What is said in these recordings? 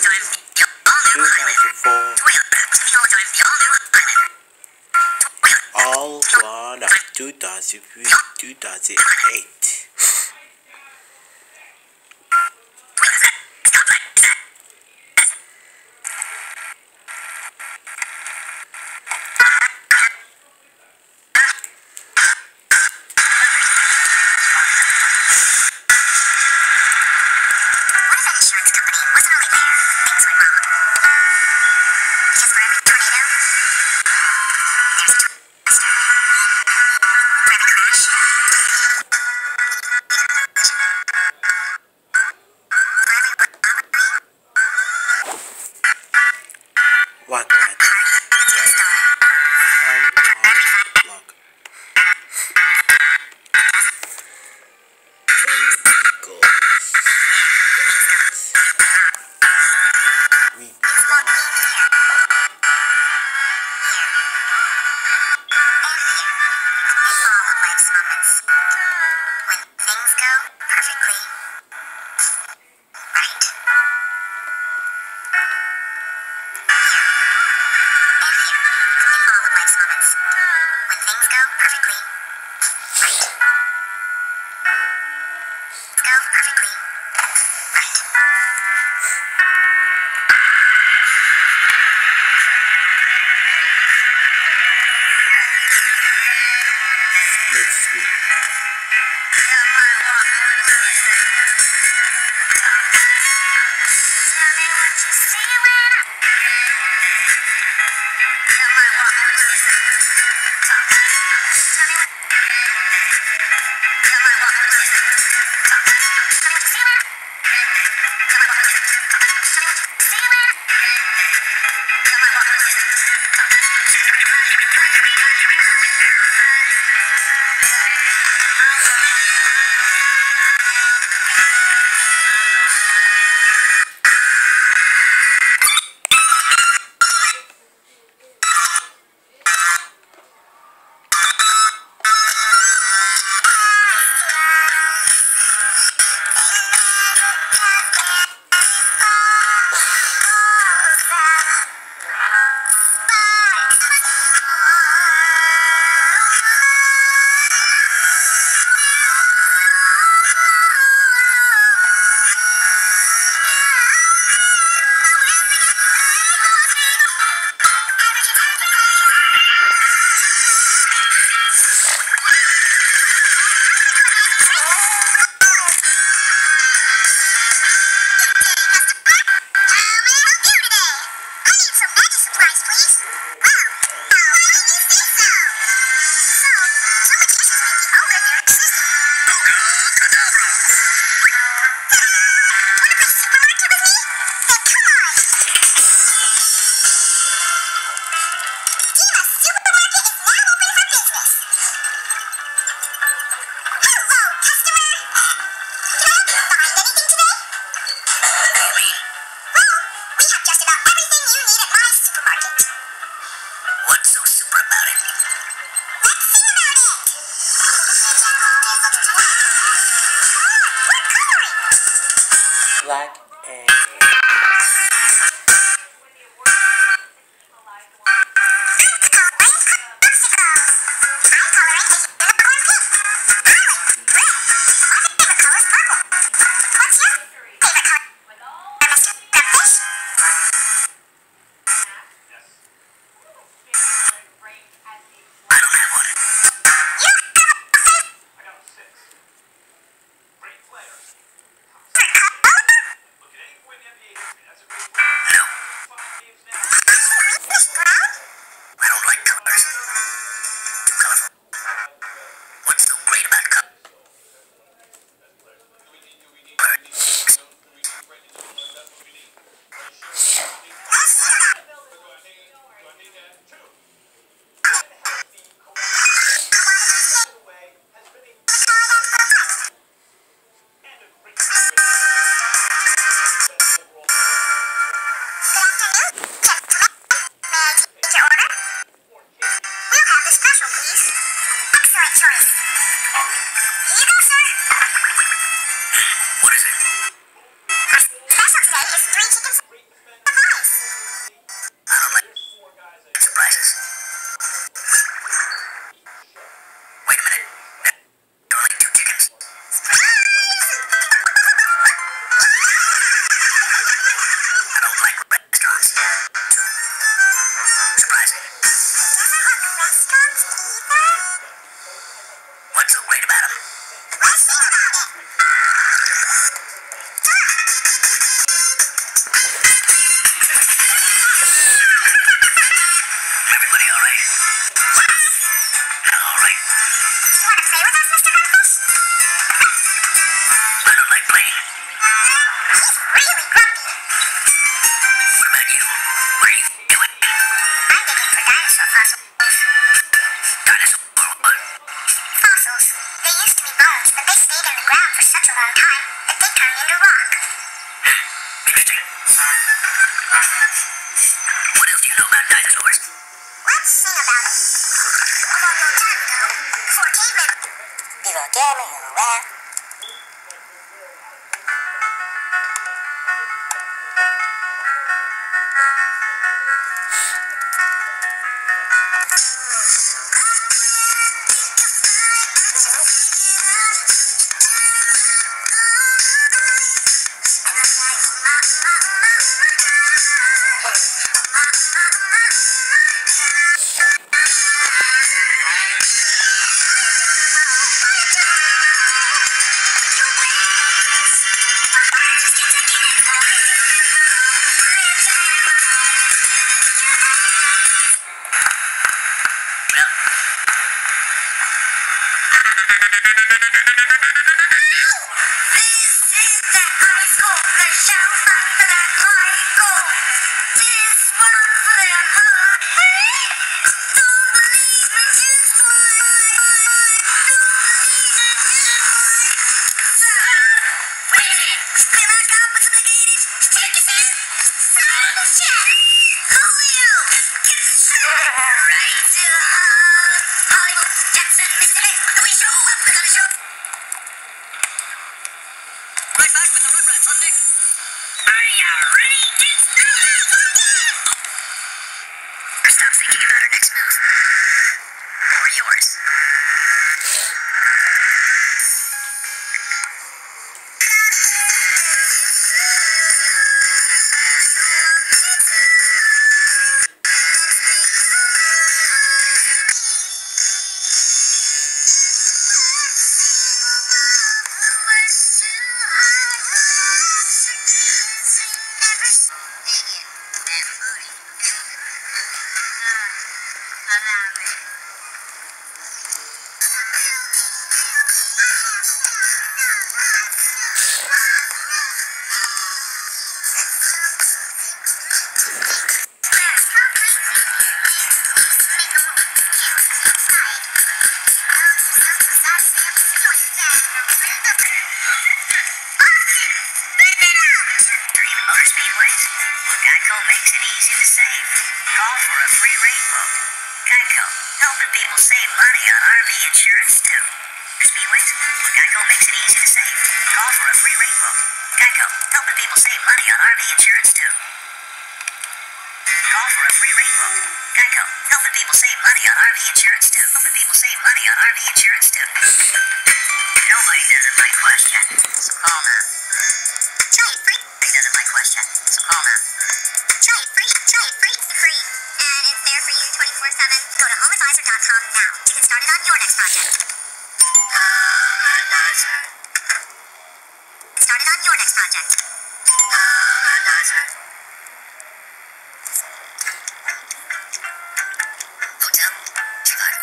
All one of 2008. What that? Look. Let's see. Black and What is it? Our special today is 3 chicken What else do you know about dinosaurs? Let's sing about it. A long, long time ago, before cavemen. Before cavemen, well. Stop thinking about our next move. Or yours. Makes it easy to save. Call for a free rate quote. Geico, helping people save money on RV insurance too. Speedways, Geico makes it easy to save. Call for a free rate quote. Geico, helping people save money on RV insurance too. Call for a free rate quote. Geico, helping people save money on RV insurance too. Helping people save money on RV insurance too. Nobody doesn't like question, so call now. Try it free. Nobody doesn't like question, so call now. Try it free. Try it free. Free. And it's there for you 24/7. Go to homeadvisor.com now to get started on your next project. Get started on your next project. Hotel, Chicago.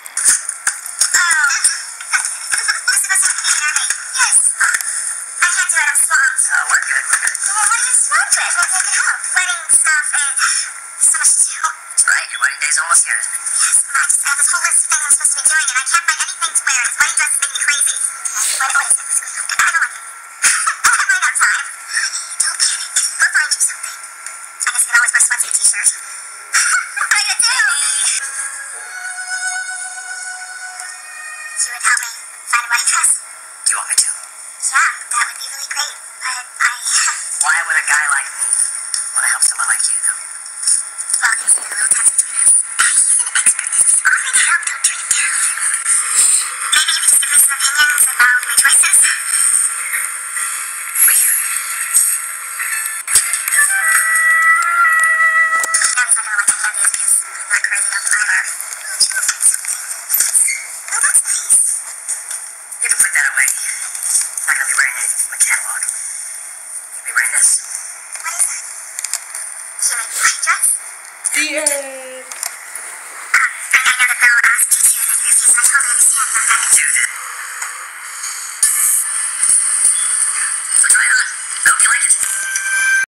Yes. I can't do it. I'm swamped. We're good, we're good. Well, what are you swamped with? What can help? Wedding stuff and so much to do. Right, your wedding day's almost here, isn't it? Yes, I just have this whole list of things I'm supposed to be doing, and I can't find anything to wear. This wedding dress is making me crazy. What is it? What's going on? I don't like it. I have running out of time. Don't panic. We'll find you something. I guess you can always wear sweats and a t-shirt. What are you gonna do? You would help me find a wedding dress? Do you want me to? Yeah, that would be really great. But Why would a guy like me want to help someone like you, though? well, it's been a little tough between us. He's an expert in this. Offer to help, don't turn him down. Maybe you could just give me some opinions about my choices. For you. Now he's not gonna like any of these because I'm not crazy about them either. Oh, she looks like something. Oh, that's nice. You can put that away. I'm not going to be wearing anything from the catalog. You'll be wearing this. What is that? You mean wedding dress? The end. I know that they'll ask you to, and if you totally understand that. Do this.